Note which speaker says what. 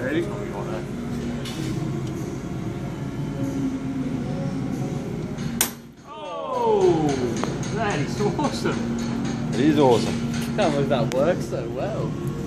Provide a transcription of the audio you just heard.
Speaker 1: Ready? Oh, that is awesome.
Speaker 2: It is awesome.
Speaker 3: Can't believe that works so well.